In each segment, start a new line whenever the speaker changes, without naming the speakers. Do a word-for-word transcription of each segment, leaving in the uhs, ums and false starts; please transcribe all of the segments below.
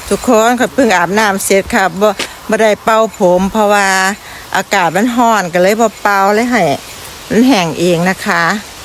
ทุกคนค่ะเพิ่งอาบน้ำเสร็จค่ะบ่บ่ได้เป่าผมเพราะว่าอากาศมันร้อนก็เลยบ่เป่าเลยให้มันแห้งเองนะคะ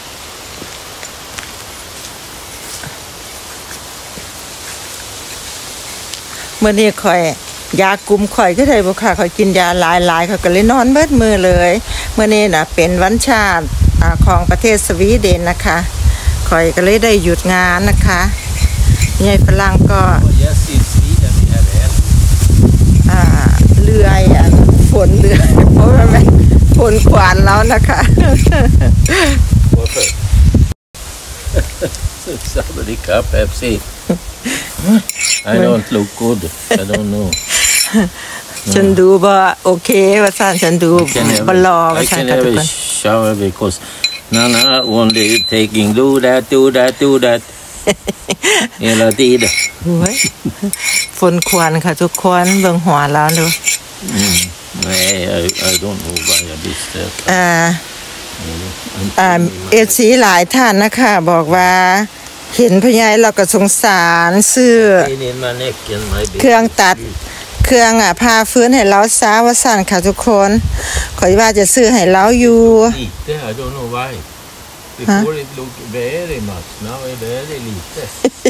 เมื่อนี้ข่อยยากลุ่มข่อยก็ได้บ่ค่ะข่อยกินยาหลายๆเขาก็เลยนอนเบิดมือเลยเมื่อนี้น่ะเป็นวันชาติของประเทศสวีเดนนะคะข่อยก็เลยได้หยุดงานนะคะยายฝรั่งก็อ่าเลื่อยฝนเลื่อยเพราะว่ามันฝนขวานแล้วนะคะ
Somebody cup Pepsi. I don't look good. I don't know.
ฉันดูบ่โอเคว่าซั่นฉันดูบ่รอว่าซั่นค่ะทุกคน
shower because Nana only taking do that do that do that เอลตีด
โอ้ยฝนควันค่ะทุกคนเบิ่งหัวแล้วดู
อืม I I don't know why I did that
อ่าอ่าเอฟซีหลายท่านนะคะบอกว่าเห็นพ่อใหญ่เราก็สงสารซื้อเครื่องตัดเครื่องอ่ะพาฟื้นให้เราซาว่าสั่นค่ะทุกคนขอว่าจะซื้อให้เราอยู่
I don't know why before it looked very much now it's very little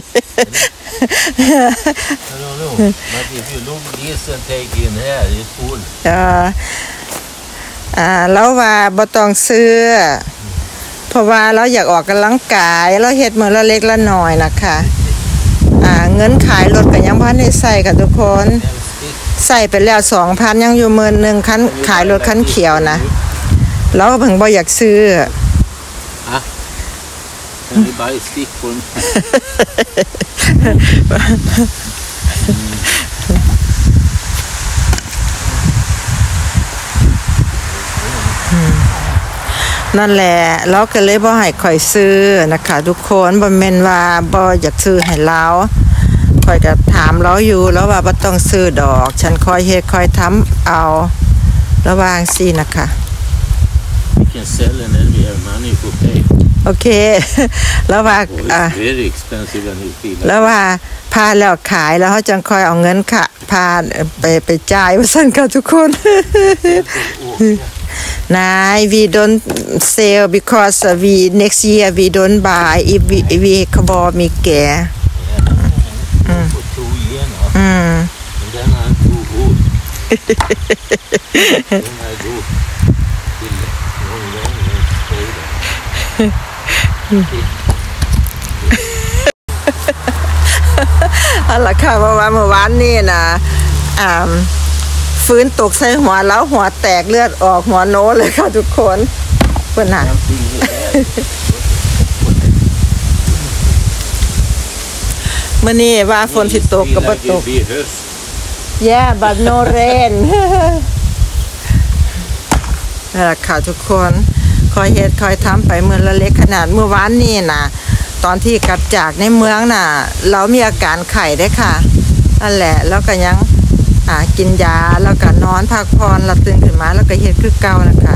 I don't know but if you look this and take in here it's full
อ่าอ่าแล้วว่าบ่ต้องซื้อเพราะว่าเราอยากออกกำลังกายเราเฮ็ดมื้อละเล็กละน้อยนะคะอ่าเงินขายรถก็ยังบ่ทันได้ใช้ค่ะทุกคนใส่ไปแล้ว สองพัน ยังอยู่หมื่นหนึ่งคันขายรถคันเขียวนะเราก็เพิ่งบ่อยากซื้อ
อ่ะ Can you buy a stick for me
นั่นแหละเราก็เลยบ่ให้ข่อยซื้อนะคะทุกคนบ่แม่นว่าบ่อยากซื้อให้เราข่อยก็ถามเราอยู่แล้วว่าบ่ต้องซื้อดอกฉันคอยเฮ็ดคอยทำเอาระวางสินะคะ
We can sell and then we have money for pay
โอเคแล้วว่าอ่า
very expensive and it feel
แล้วว่าพาแล้วขายแล้วเฮาจังค่อยเอาเงินค่ะพาไปไปจ่ายว่าซั่นค่ะทุกคน Nah, we don't sell because we next year we don't buy if we we เขาบอกมีแก่อืมอืม
then I do good then I do long long and stay there
เอาล่ะค่ะเพราะว่าเมื่อวานนี้นะอ่าฟื้นตกใส่หัวแล้วหัวแตกเลือดออกหัวโน้เลยค่ะทุกคนเพิ่นน่ะมื้อนี้ว่าฝนสิตกก็บ่ตก Yeah but no rain นั่นล่ะค่ะทุกคนคอยเฮ็ดคอยทำไปมื้อละเล็กขนาดเมื่อวานนี้น่ะตอนที่กลับจากในเมืองน่ะเรามีอาการไข้ได้ค่ะนั่นแหละแล้วก็ยังอ่ากินยาแล้วก็นอนพักผ่อนแล้วตื่นขึ้นมาแล้วก็เฮ็ดคือเก่านะคะ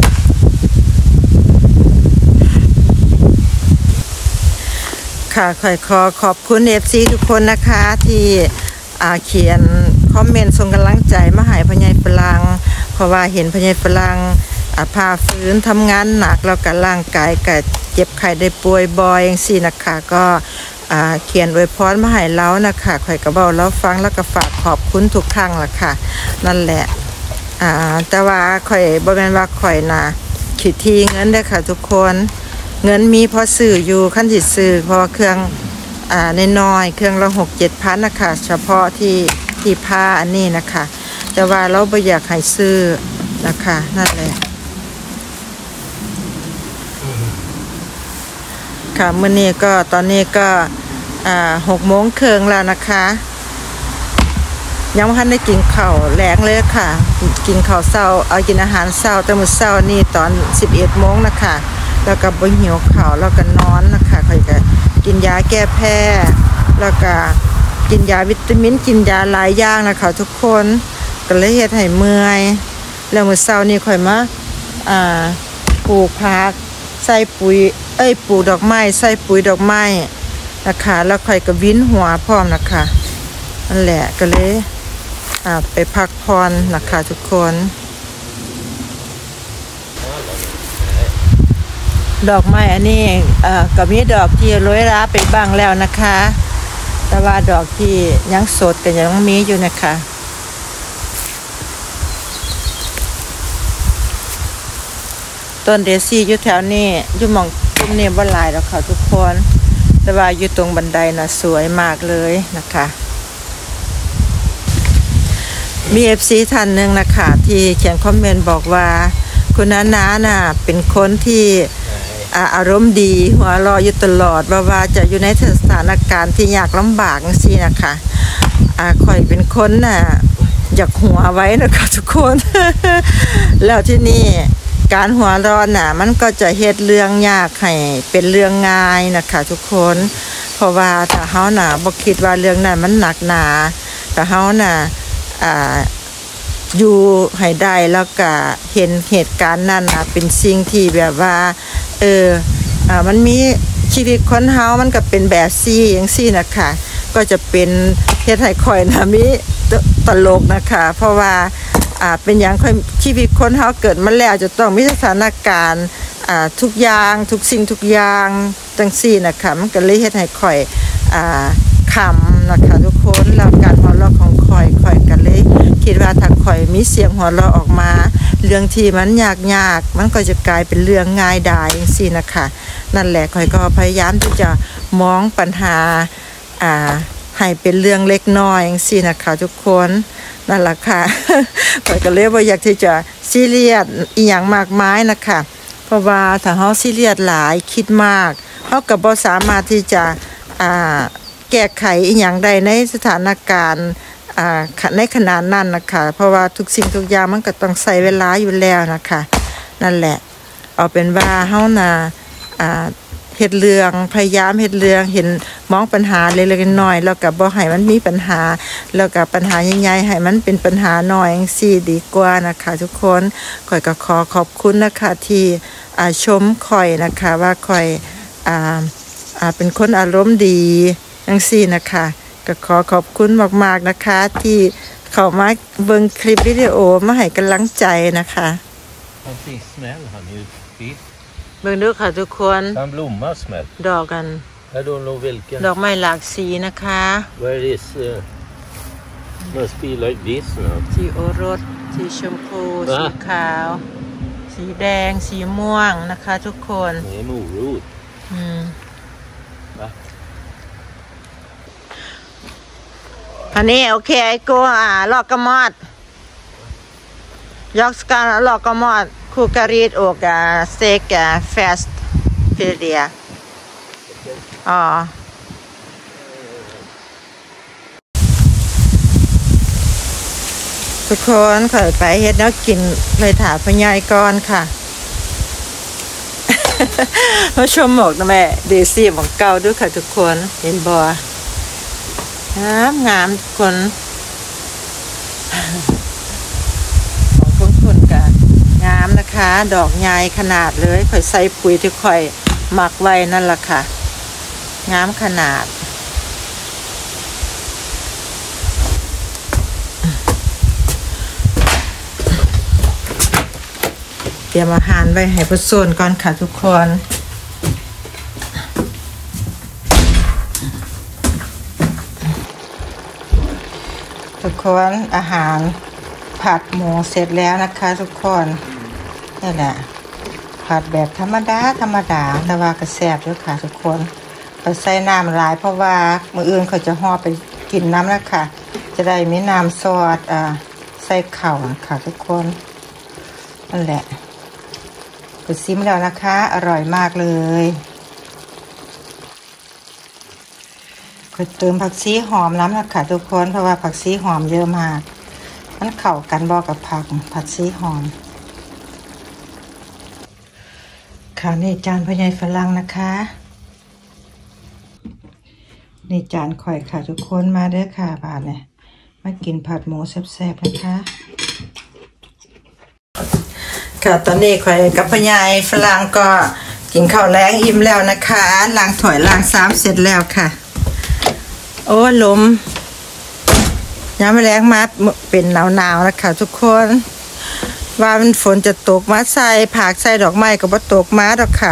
ค่ะขอขอขอบคุณ เอฟ ซี ทุกคนนะคะที่อ่าเขียนคอมเมนต์ส่งกำลังใจมาให้พ่อใหญ่ฝรั่งเพราะว่าเห็นพ่อใหญ่ฝรั่งอ่าพาฟื้นทำงานหนักแล้วก็ร่างกายก็เจ็บไข้ได้ป่วยบ่อยจังซี่นะคะก็อ่าเขียนอวยพรมาให้เรานะคะข่อยก็เว้าเราฟังแล้วก็ฝากขอบคุณทุกครั้งล่ะค่ะนั่นแหละอ่าแต่ว่าข่อยบ่แม่นว่าข่อยน่ะขี้ที่เงินเด้อค่ะทุกคนเงินมีพอซื้ออยู่คันสิซื้อเพราะว่าเครื่องอ่าน้อยๆเครื่องละ หกเจ็ดพัน นะคะเฉพาะที่ที่ผ้าอันนี้นะคะแต่ว่าเราบ่อยากให้ซื้อนะคะนั่นแหละค่ะมื้อนี้ก็ตอนนี้ก็อ่าหกโมงครึ่งแล้วนะคะยังบ่ทันได้กินข้าวแลงเลยค่ะกินข้าวเช้าเอากินอาหารเช้าแต่มื้อเช้านี่ตอนสิบเอ็ดโมงนะคะแล้วก็บ่หิวข้าวแล้วก็นอนนะคะค่อยก็กินยาแก้แพ้แล้วก็กินยาวิตามินกินยาหลายอย่างนะคะทุกคนก็เลยเฮ็ดให้เมื่อยแล้วมื้อเช้านี่ค่อยมาอ่าปลูกผักใส่ปุ๋ยเอ้ยปลูกดอกไม้ใส่ปุ๋ยดอกไม้นะคะแล้วค่อยก็วินหัวพร้อมนะคะนั่นแหละก็เลยอ่าไปพักผ่อนนะคะทุกคนดอกไม้อันนี้อ่าก็มีดอกที่โรยราไปบ้างแล้วนะคะแต่ว่าดอกที่ยังสดก็ยังมีอยู่นะคะต้นเดซี่อยู่แถวนี้อยู่หม่องตรงนี้บ่หลายแล้วค่ะทุกคนแต่ว่าอยู่ตรงบันไดน่ะสวยมากเลยนะคะมี เอฟ ซี ท่านหนึ่งนะคะที่เขียนคอมเมนต์บอกว่าคุณน้าน้าน่ะเป็นคนที่อารมณ์ดีหัวเราะอยู่ตลอดว่าว่าจะอยู่ในสถานการณ์ที่ยากลำบากสินะคะอ่าค่อยเป็นคนน่ะอยากหัวไว้นะคะทุกคน แล้วที่นี่การหัวเราะน่ะมันก็จะเฮ็ดเรื่องยากให้เป็นเรื่องง่ายนะคะทุกคนเพราะว่าถ้าเฮาน่ะบ่คิดว่าเรื่องนั้นมันหนักหนาถ้าเฮาน่ะอ่าอยู่ให้ได้แล้วก็เห็นเหตุการณ์นั้นน่ะเป็นสิ่งที่แบบว่าเอออ่ามันมีชีวิตคนเฮามันก็เป็นแบบซี่จังซี่นะคะก็จะเป็นเฮ็ดให้ข่อยน่ะมีตลกนะคะเพราะว่าอ่าเป็นอย่างค่อยชีวิตคนเฮาเกิดมาแล้วจะต้องมีสถานการณ์อ่าทุกอย่างทุกสิ่งทุกอย่างจังซี่นะคะมันก็เลยเฮ็ดให้ข่อยอ่าขำนะคะทุกคนแล้วการหัวเราะของข่อยข่อยก็เลยคิดว่าถ้าข่อยมีเสียงหัวเราะออกมาเรื่องที่มันยากๆมันก็จะกลายเป็นเรื่องง่ายดายจังซี่นะคะนั่นแหละข่อยก็พยายามที่จะมองปัญหาอ่าให้เป็นเรื่องเล็กน้อยจังซี่นะคะทุกคนนั่นแหละค่ะ ข่อยก็เลยบ่อยากที่จะซีเรียสอีหยังมากมายนะคะเพราะว่าถ้าเฮาซีเรียสหลายคิดมากเฮาก็บ่สามารถที่จะอ่าแก้ไขอีหยังใดในสถานการณ์อ่าในขณะนั้นนะคะเพราะว่าทุกสิ่งทุกอย่างมันก็ต้องใช้เวลาอยู่แล้วนะคะนั่นแหละเอาเป็นว่าเฮาน่ะอ่าเฮ็ดเรื่องพยายามเฮ็ดเรื่องเห็นมองปัญหาเล็กๆน้อยๆแล้วก็บ่ให้มันมีปัญหาแล้วก็ปัญหาใหญ่ๆให้มันเป็นปัญหาน้อยจังซี่ดีกว่านะคะทุกคนข่อยก็ขอขอบคุณนะคะที่อ่าชมข่อยนะคะว่าข่อยอ่าอ่าเป็นคนอารมณ์ดีจังซี่นะคะก็ขอขอบคุณมากๆนะคะที่เข้ามาเบิ่งคลิปวิดีโอมาให้กำลังใจนะคะ
Någonting smäll han ju fisk.
เบิ่งดูค่ะทุกคน
Han blommar smäll.
ดอกกัน
I don't know vilken.
ดอกไม้หลากสีนะคะ
Where is uh, must be like this now.
สีโอรสสีชมพูสีขาวสีแดงสีม่วงนะคะทุกคน
Det är morot.
อืม
Va?
อันนี้โอเคไอโกอ่าลอกกระมอดยอกสการลอกกระมอดคูการีดโอกาสเต็กาเฟสเฟเดียอ๋อทุกคนขอไปเฮ็ดแล้วกินเลยถามพญายก่อนค่ะ มาชมหมอกนะแม่เดซี่ของเก่าด้วยค่ะทุกคนเห็นบ่งามงามทุกคนของทุกคนกันงามนะคะดอกใหญ่ขนาดเลยค่อยใส่ปุ๋ยที่ค่อยหมักไว้นั่นแหละค่ะงามขนาดเตรียมอาหารไว้ให้ผู้ส่วนก่อนค่ะทุกคนทุกคนอาหารผัดหมูเสร็จแล้วนะคะทุกคนนี่แหละผัดแบบธรรมดาธรรมดาแต่ว่าก็แซ่บด้วยค่ะทุกคนเขาใส่น้ำหลายเพราะว่ามื้ออื่นเขาจะห่อไปกินน้ำแล้วค่ะจะได้มีน้ำซอสอ่าใส่ข้าวค่ะทุกคนนั่นแหละไปซิมแล้วนะคะอร่อยมากเลยก็เติมผักชีหอมน้ำนะคะทุกคนเพราะว่าผักชีหอมเยอะมากมันเข้ากันบอกกับผักผักชีหอมค่ะนี่จานพญายฝรั่งนะคะนี่จานข่อยค่ะทุกคนมาเด้อค่ะบาทเนี่ยมากินผัดหมูแซ่บๆนะคะค่ะตอนนี้ข่อยกับพญายฝรั่งก็กินข้าวแล้งอิ่มแล้วนะคะล้างถ้วยล้างซ้ำเสร็จแล้วค่ะโอ้ลมยามแรงมาเป็นหนาวๆนะคะทุกคนว่ามันฝนจะตกมาใส่ผักใส่ดอกไม้ก็บ่ตกมาดอกค่ะ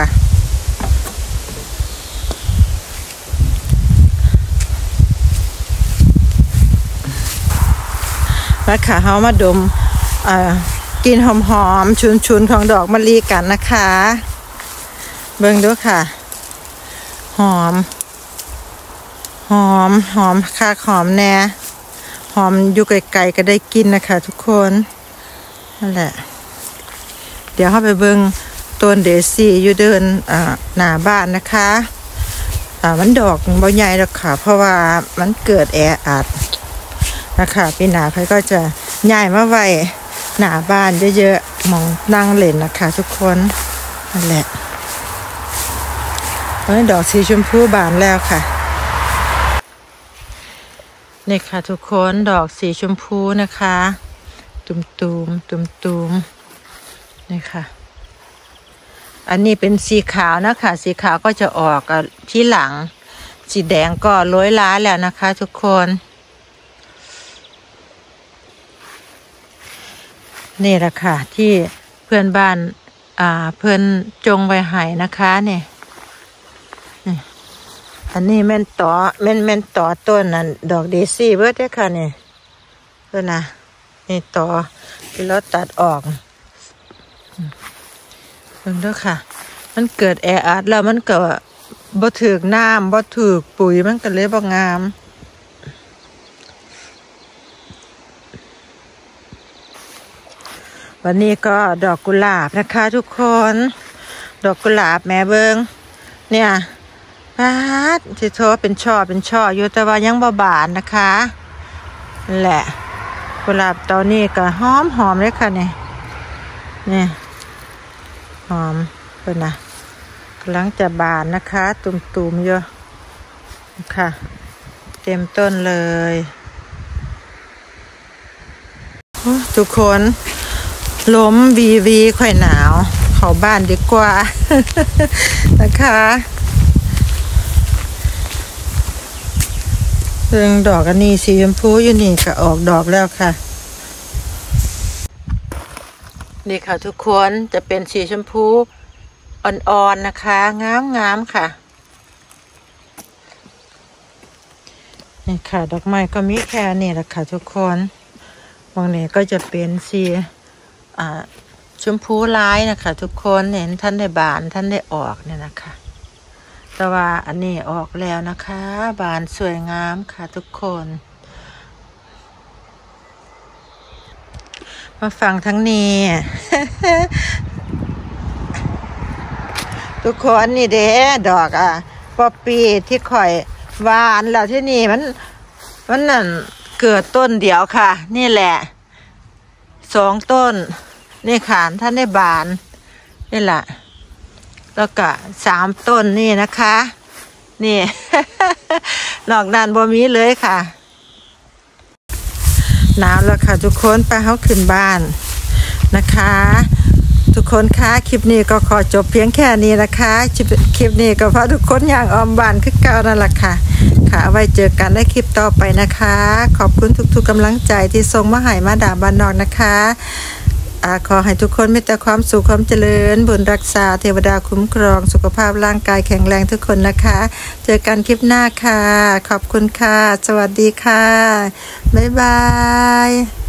มาค่ะเฮามาดมอ่ากินหอมๆชุนๆของดอกมะลิกันนะคะเบิ่งดูค่ะหอมหอมหอมคักหอมแน่หอมอยู่ไกลๆก็ได้กินนะคะทุกคนนั่นแหละเดี๋ยวเข้าไปเบิ่งต้นเดซี่อยู่เดินอ่าหน้าบ้านนะคะอ่ามันดอกบ่ใหญ่หรอกค่ะเพราะว่ามันเกิดแออัดนะคะปีหน้าใครก็จะย้ายมาไว้หน้าบ้านเยอะๆมองนั่งเล่นนะคะทุกคนนั่นแหละเอ้ยดอกสีชมพูบานแล้วค่ะนี่ค่ะทุกคนดอกสีชมพูนะคะตุ่มๆตุ่มตุมนี่ค่ะอันนี้เป็นสีขาวนะคะสีขาวก็จะออกที่หลังสีแดงก็โรยล้าแล้วนะคะทุกคนนี่แหละค่ะที่เพื่อนบ้านอ่าเพื่อนจงไว้ให้นะคะเนี่ยอันนี้แม่นต่อแม่นแม่นต่อต้นนั้นดอกเดซี่เบิดเด้อค่ะเนี่ยเพื่อนนะนี่ต่อที่เราตัดออกเพิ่งเด้อค่ะมันเกิดแออัดแล้วมันก็บ่ถูกน้ำบ่ถูกปุ๋ยมันก็เลยบ่งามวันนี้ก็ดอกกุหลาบนะคะทุกคนดอกกุหลาบแม่เบิงเนี่ยปาดสิโทเป็นช่อเป็นช่ออยู่แต่ว่ายังบ่บานนะคะนั่นแหละกุหลาบตอนนี้ก็หอมหอมเลยค่ะเนี่ยเนี่ยหอมเป็นนะกำลังจะบานนะคะตุ่มๆอยู่ค่ะเต็มต้นเลยทุกคนล้มวีวีค่อยหนาวเข้าบ้านดีกว่า นะคะเรื่องดอกอันนี้สีชมพูอยู่นี่ก็ออกดอกแล้วค่ะนี่ค่ะทุกคนจะเป็นสีชมพูอ่อนๆนะคะงามๆค่ะนี่ค่ะดอกไม้ก็มีแค่นี้แหละค่ะทุกคนตรงนี้ก็จะเป็นสีอ่าชมพูลายนะคะทุกคนเห็นท่านได้บานท่านได้ออกเนี่ยนะคะแต่ว่าอันนี้ออกแล้วนะคะบานสวยงามค่ะทุกคนมาฟังทั้งนี้ ทุกคนนี่เด้ดอกอ่ะป๊อปปี้ที่ข่อยหวานแล้วที่นี่มันมันนั่นเกิดต้นเดียวค่ะนี่แหละสองต้นนี่ค่ะท่านได้บานนี่แหละแล้วก็สามต้นนี่นะคะนี่ นอกนั้นบ่มีเลยค่ะหนาวแล้วค่ะทุกคนไปเฮาขึ้นบ้านนะคะทุกคนคะคลิปนี้ก็ขอจบเพียงแค่นี้นะคะคลิปนี้ก็พาทุกคนอย่างออมบ้านคือเก่านั่นแหละค่ะค่ะไว้เจอกันในคลิปต่อไปนะคะขอบคุณทุกๆกำลังใจที่ส่งมาให้มาดามบ้านนอกนะคะขอให้ทุกคนมีแต่ความสุขความเจริญบุญรักษาเทวดาคุ้มครองสุขภาพร่างกายแข็งแรงทุกคนนะคะเจอกันคลิปหน้าค่ะขอบคุณค่ะสวัสดีค่ะบ๊ายบาย